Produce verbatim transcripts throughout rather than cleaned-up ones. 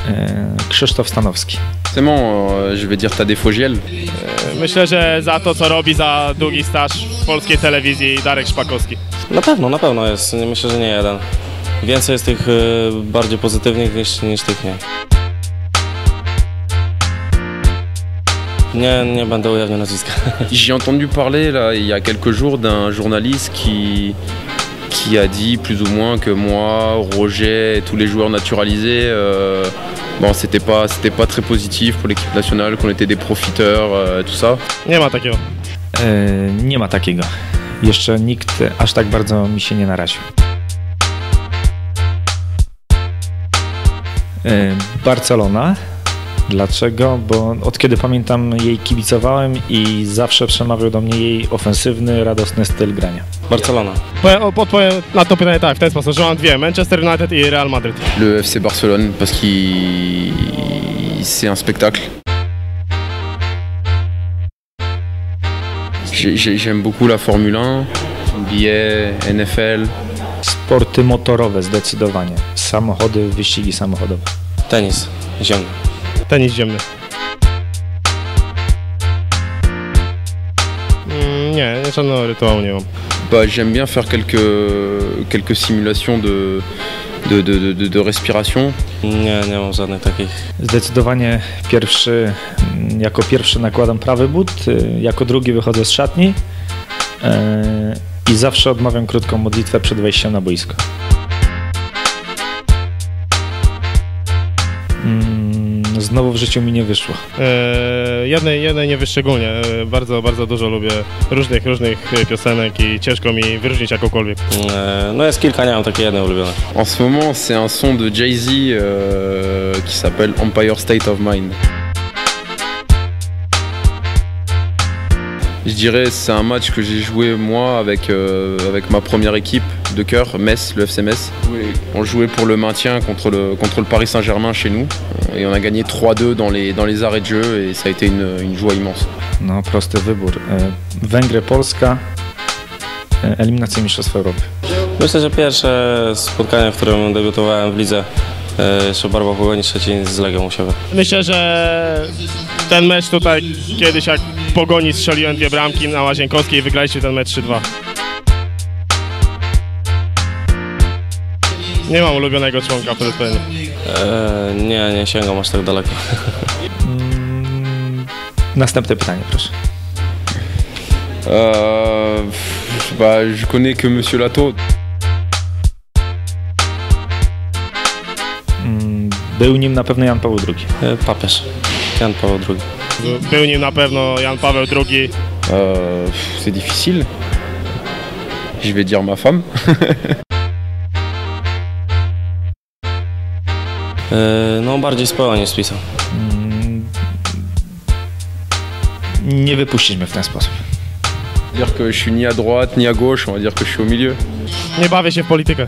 Krzysztof Stanowski. Forcément, je vais dire Tadej Fogiel. Myślę, że za to, co robi, za długi staż w polskiej telewizji, Darek Szpakowski. Na pewno, na pewno jest. Myślę, że nie jeden. Więcej jest tych bardziej pozytywnych niż, niż tych nie. Nie, nie będę ujawniał nazwiska. J'ai entendu parler là, il y a quelques jours d'un journaliste qui, qui a dit plus ou moins que moi, Roger et tous les joueurs naturalisés, euh, bon, c'était pas, c'était pas très positif pour l'équipe nationale, qu'on était des profiteurs, euh, tout ça. Nie ma takiego. E, nie ma takiego. Jeszcze nikt aż tak bardzo mi się nie naraził. E, Barcelona. Dlaczego? Bo od kiedy pamiętam jej kibicowałem i zawsze przemawiał do mnie jej ofensywny, radosny styl grania. Barcelona. Odpowiem na to pytanie tak, w ten sposób, że mam dwie, Manchester United i Real Madrid. Le F C Barcelone, parce qu'il c'est un spectacle. J'aime beaucoup la Formule un, N B A, N F L. Sporty motorowe zdecydowanie. Samochody, wyścigi samochodowe. Tenis ziemny. Tenis ziemny. Mm, nie, żadnego rytuału nie mam. Bah, j'aime bien faire quelques, quelques simulations de, de, de, de, de respiration. Nie, nie mam żadnych takich. Zdecydowanie pierwszy, jako pierwszy nakładam prawy but, jako drugi wychodzę z szatni yy, i zawsze odmawiam krótką modlitwę przed wejściem na boisko. Yy, znowu w życiu mi nie wyszło. Yy, jednej, jednej nie wyszczególnie. Yy, bardzo, bardzo dużo lubię różnych, różnych piosenek i ciężko mi wyróżnić jakąkolwiek. Yy, no jest kilka, nie mam takiej jednej ulubionej. En ce moment, c'est un son de Jay-Z euh, qui s'appelle Empire State of Mind. Je dirais c'est un match que j'ai joué moi avec, euh, avec ma première équipe de cœur, Metz, le F C Metz. On jouait pour le maintien contre le, contre le Paris Saint-Germain chez nous et on a gagné trois deux dans les, dans les arrêts de jeu et ça a été une, une joie immense. No, prosty wybór. Węgry, Polska, eliminacja Mistrzostw Europy. Myślę, że pierwsze spotkanie, w którym debiutowałem w lidze, jeszcze Barwa Pogoni Szczecin z Legią u siebie. Myślę, że ten mecz tutaj kiedyś jak w Pogoni strzeliłem dwie bramki na Łazienkowskiej i wygraliśmy ten mecz trzy dwa. Nie mam ulubionego członka w P Z P N. Eee, nie, nie sięgam aż tak daleko. Mm, następne pytanie, proszę. Euh, bah, je connais que Monsieur Lato. Mm, był nim na pewno Jan Paweł drugi. Eee, papież. Jan Paweł drugi. Był nim na pewno Jan Paweł drugi. Euh, c'est difficile. Je vais dire ma femme. eee, no bardziej z P O niż z PiS-a. Mm, nie wypuścić mnie w ten sposób. Dire que je suis ni à droite ni à gauche, on va dire que je suis au milieu. Nie bawię się w politykę.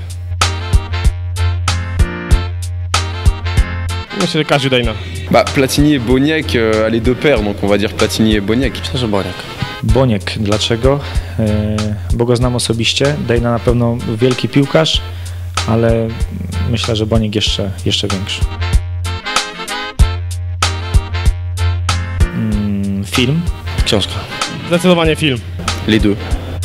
Myślę, że Kaziu Dejna. Bah, Platini et Boniek euh, allaient de pair, donc on va dire Platini et Boniek. Myślę, że Boniek. Boniek. Dlaczego? Yy, bo go znam osobiście. Dejna na pewno wielki piłkarz, ale myślę, że Boniek jeszcze, jeszcze większy. Mm, film? Książka. Zdecydowanie film. Les deux.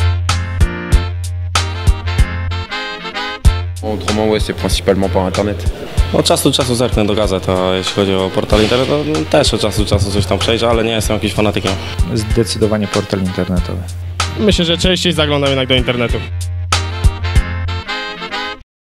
Autrement, ouais, c'est principalement par internet. Od czasu do czasu zerknę do gazet, a jeśli chodzi o portal internetowy, no, też od czasu do czasu coś tam przejrzę, ale nie jestem jakimś fanatykiem. Zdecydowanie portal internetowy. Myślę, że częściej zaglądam jednak do internetu.